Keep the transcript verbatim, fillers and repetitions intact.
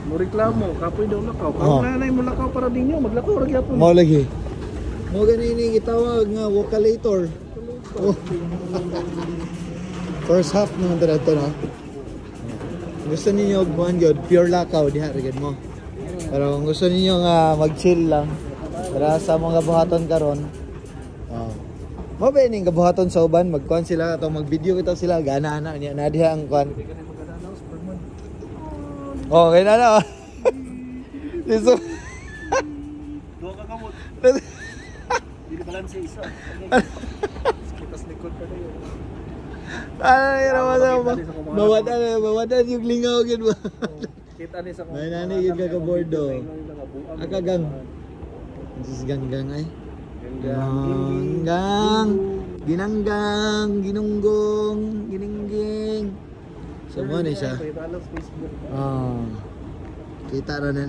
mo reklamo, kapoy daw lakaw. Oh. Kung nanay mo lakaw para dinyo, maglakaw ra gyapon. Mo lagi. Mo ganini gitawag nga vocalator. Oh. First half naman dito to, no? Gusto ninyo buwan gyud pure lakaw diha ra gyud mo. Pero kung gusto ninyo nga mag-chill lang para sa mga buhaton karon. Oh. Mo ba ning gabuhaton sa uban magkuan sila atong mag-video kita sila gana ana niya na diha ang kuan. Oh, kaya na na. Liso. Duha ka kamot. Dili balanse isa. Kitas likod pa dayo. Ay, rawa ba? Mawada na, mawada yung lingaw gid ba. Kita ni sa May nani gid ka bordo. Akagang. Sis ganggang ay. Ganggang. Ginanggang, ginunggong, giningging. So mo ni siya. Ah. Kita ra na